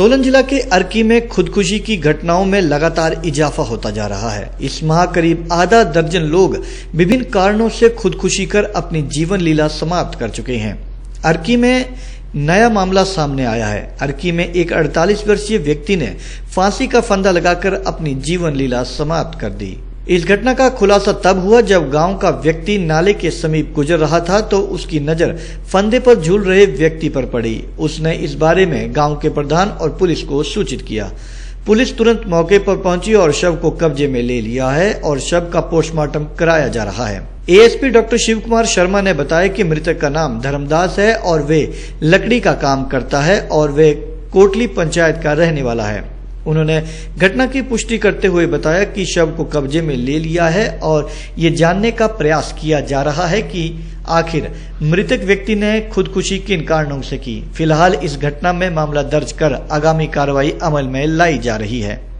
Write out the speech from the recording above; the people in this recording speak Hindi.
सोलन जिला के अर्की में खुदकुशी की घटनाओं में लगातार इजाफा होता जा रहा है। इस माह करीब आधा दर्जन लोग विभिन्न कारणों से खुदकुशी कर अपनी जीवन लीला समाप्त कर चुके हैं। अर्की में नया मामला सामने आया है। अर्की में एक 48 वर्षीय व्यक्ति ने फांसी का फंदा लगाकर अपनी जीवन लीला समाप्त कर दी। इस घटना का खुलासा तब हुआ जब गांव का व्यक्ति नाले के समीप गुजर रहा था तो उसकी नजर फंदे पर झूल रहे व्यक्ति पर पड़ी। उसने इस बारे में गांव के प्रधान और पुलिस को सूचित किया। पुलिस तुरंत मौके पर पहुंची और शव को कब्जे में ले लिया है और शव का पोस्टमार्टम कराया जा रहा है। एएसपी डॉक्टर शिव कुमार शर्मा ने बताया कि मृतक का नाम धर्मदास है और वे लकड़ी का काम करता है और वे कोटली पंचायत का रहने वाला है। उन्होंने घटना की पुष्टि करते हुए बताया कि शव को कब्जे में ले लिया है और ये जानने का प्रयास किया जा रहा है कि आखिर मृतक व्यक्ति ने खुदकुशी किन कारणों से की। फिलहाल इस घटना में मामला दर्ज कर आगामी कार्रवाई अमल में लाई जा रही है।